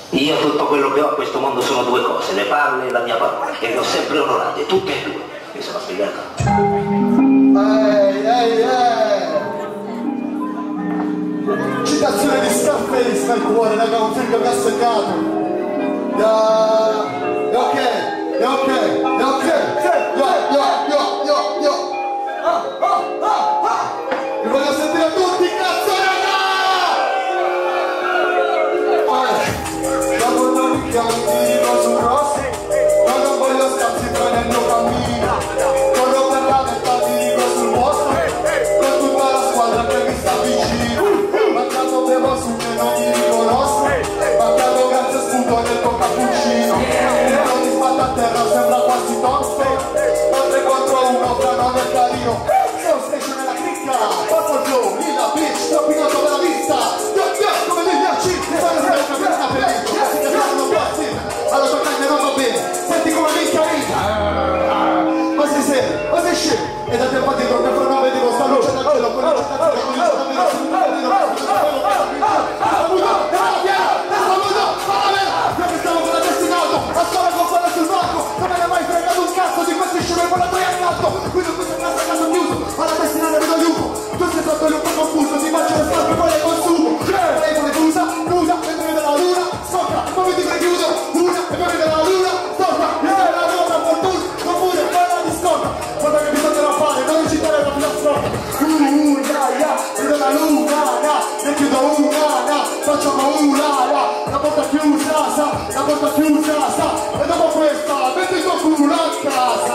Io tutto quello che ho a questo mondo sono due cose, le palle e la mia parola, e le ho sempre onorate, tutte e due. Mi sono spiegato? Citazione di Scarface nel cuore, raga, un film che mi ha segnato. È ok. Vi voglio sentire tutti, cazzo, raga! Dopo non cammino sul rosso, ma non voglio starsi nel mio cammino. Corro per la metà, mi dico sul posto, con tutta la squadra che mi sta vicino. Mancato bevo su che non mi riconosco, mancato grazie sputo nel tuo cappuccino. Non mi sbatta a terra, sembra quasi tosto, ma 3 contro 1 fra non è carino. Sono station nella cricca, Purple Flow, Lilla Bitch, troppo della vista. Come degli acci, sono sempre per una pellicola, si capiranno quasi, alla tua carne non va bene, senti come minchia rita. Ma sei serio, ma sei scemo, e da tempo a dietro che non vedevo sta luce dal cielo, con la città che comincia a vedere sul mondo, a stare con quella sul banco, non me ne hai mai fregato un cazzo di questi scemi con la tua in alto. Quindi questo è un altro caso chiuso, alla destinata vedo lupo. Tu sei stato un po' confuso, ti faccio le scarpe poi le consumo. Lei vuole chiusa, e poi della luna, sopra, e poi mi dico chiuso, una, e poi della luna, sopra, e la luna, fortuna, oppure quella di scorta. Guarda che bisogna fare, non recitare la filastrocca. Vedo la luna, ne chiudo una, facciamo una, la porta chiusa, la porta chiusa, e dopo questa metti il tuo culo a casa.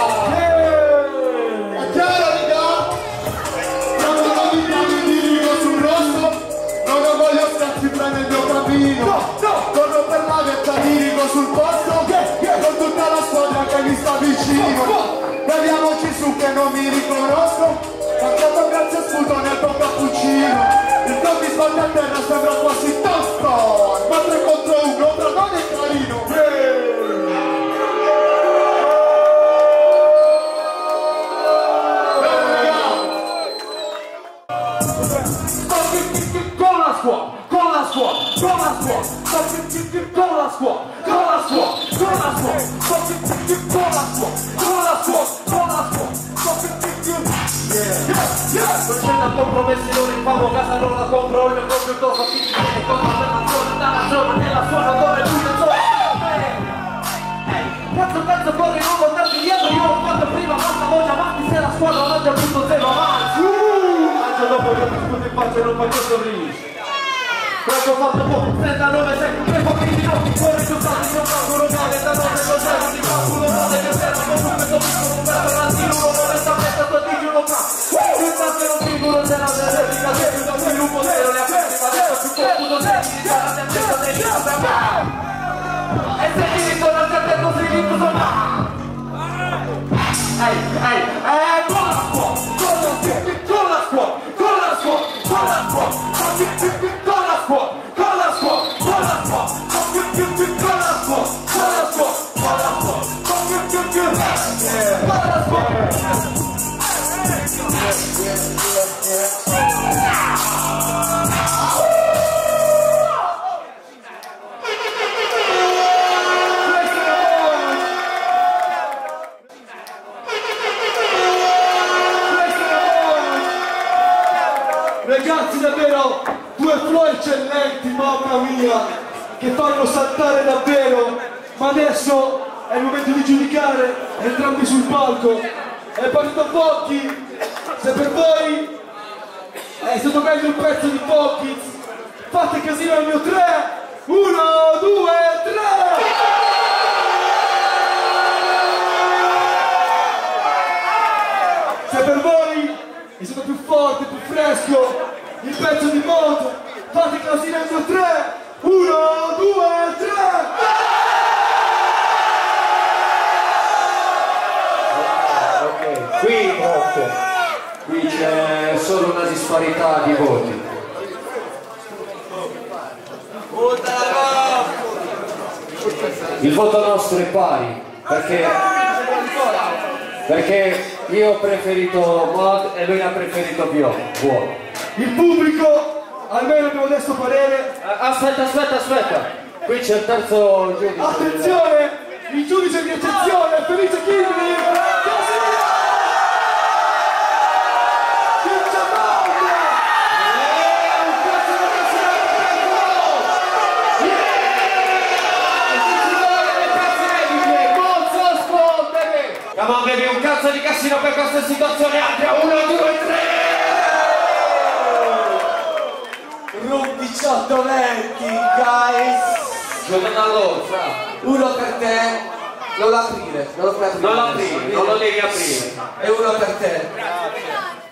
È chiaro, raga? Non mi dico sul rosso, non voglio starci prendere il mio cammino. Corro per la vetta, mi dico sul posto, con tutta la squadra che mi sta vicino. Beviamoci su che non mi riconosco, mancato grazie sputo nel tuo cappuccino. Il tuo mi sbaglia a terra, sembra quasi tosto, ma 3 contro 1, tra non è carino. Non c'è da compromessi, non rifamo casa, non la compro, olio proprio il tuo fatico e controversazione dalla zona nella zona dove lui non so. Cazzo corri, non portarti dietro, io l'ho fatto prima, basta voce avanti se la squadra mangia punto 0 avanti. Mangio dopo che ti sputo in faccia e non faccio sorrisi. Quanto ho fatto poco, 39 secoli, 3 pochi minuti, fuori giocati, non calcolo male, da non ne conservo, ti calcolo male, che serve, comunque sto piccolo, un bello rantino, non onestamente sto digiuno fra. Che non figuro della replica, che più da qui un potere, le aperti, ma adesso più computo, senti, di cara tempesta, sei lì, e se ti ritorna al certo, sei lì, tu sono con la scuola, con la scuola, con la scuola, con la scuola, con la scuola, con la scuola, con la scuola, con la scuola, con la scuola, con la scuola, con la scuola. Ragazzi, davvero due flow eccellenti, mamma mia, che fanno saltare davvero. Ma adesso è il momento di giudicare entrambi sul palco. È partito Pochi. Se per voi è stato meglio il pezzo di Pochi, fate casino al mio 3. 1, 2, 3. Se per voi è stato più forte, più fresco il pezzo di Moto, fate casino al mio 3. 1, 2, 3. Qui c'è solo una disparità di voti. Il voto nostro è pari, perché io ho preferito Mod e lui ha preferito Buono. Il pubblico, almeno abbiamo adesso parere. Aspetta. Qui c'è il terzo giudice. Attenzione! Il giudice di eccezione, Felice Kidney! Come on baby, un cazzo di cassino per questa situazione ampia. 1, 2, 3. Room 18 20, guys! Giocano all'orza. Uno per te, non l'aprire, non lo puoi aprire. Non l'aprire, non lo devi aprire. E uno per te.